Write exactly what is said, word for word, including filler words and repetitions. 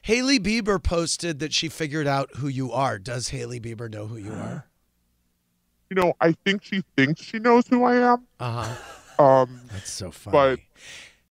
Hailey Bieber posted that she figured out who you are. Does Hailey Bieber know who you are? You know, I think she thinks she knows who I am. Uh huh. Um, That's so but funny.